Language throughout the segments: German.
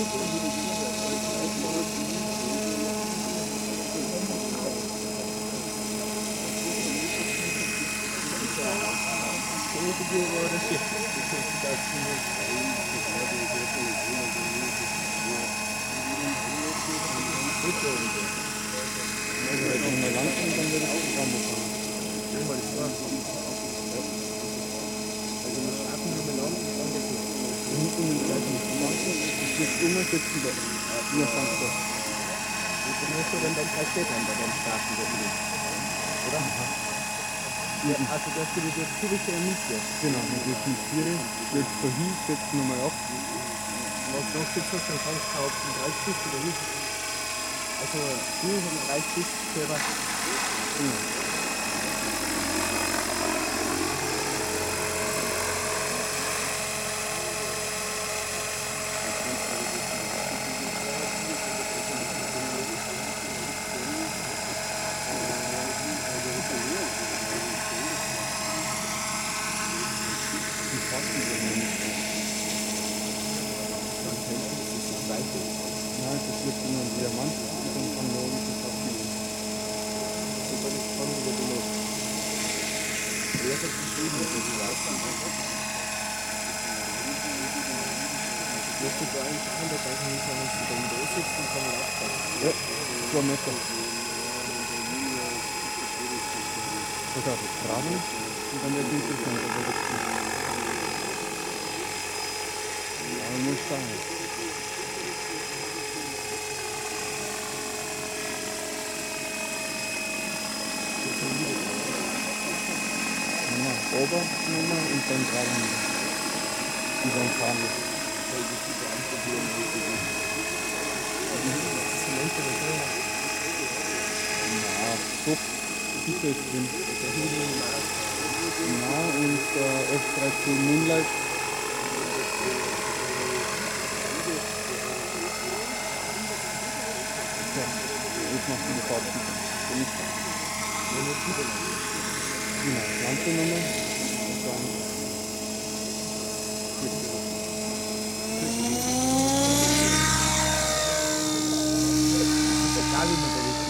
Also das würde ich jetzt typische Miete. Genau, wir sind Tiere, jetzt dahin, setzen wir mal ab. Was noch gibt es, dann kannst du auf den Reisfisch oder wie? Also hier haben wir Reisfisch selber. Genau. Nein, das wird immer ein Diamant und dann kann man oben das abnehmen. Das ist alles spannend, wie du noch. Wer hat das geschrieben, dass du weißt? Lässt sich da eigentlich an, da kann ich nicht sagen, dass du dann da sitzt und kann man abfahren. Ja, 2 Meter. Sogar das Graben und dann wird es interessant, aber das ist. Ja, man muss sagen. Ober nochmal und dann graben über den Fahren. Ja, doch, sicher ist drin. Ja, und F13 Moonlight. Ja, jetzt machst du die Fahrt. Genau, Lampe nochmal. Und dann egal wie man da ist.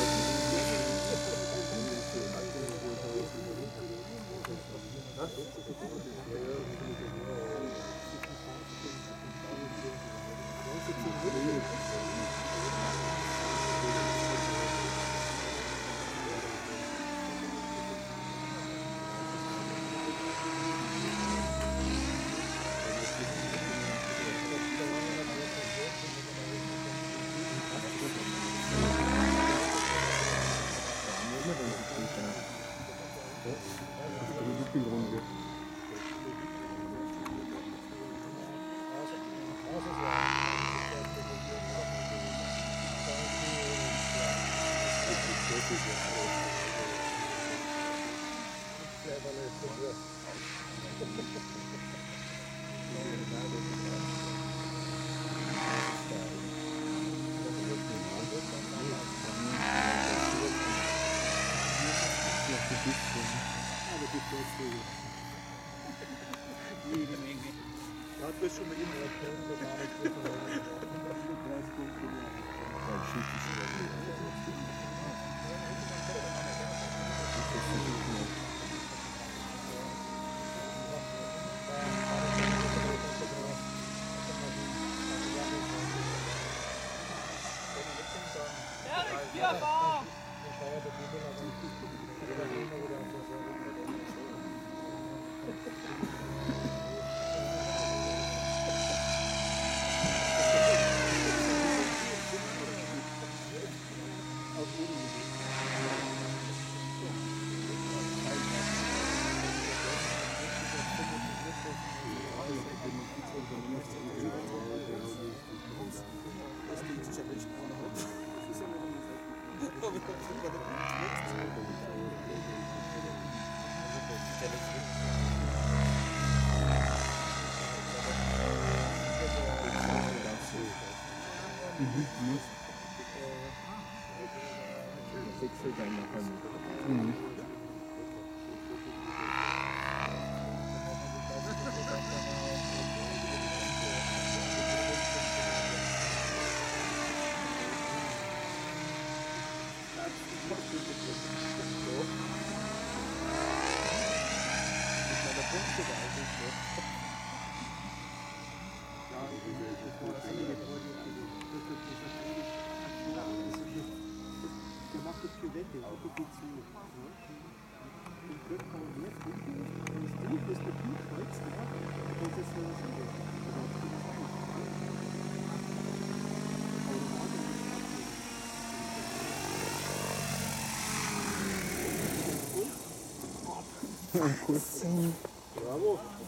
Der macht das Küvette, die geht zu. Den Glück kann man jetzt unten, wenn es durch ist, der Blut kreuzt, dann ist es so Cool. Bravo.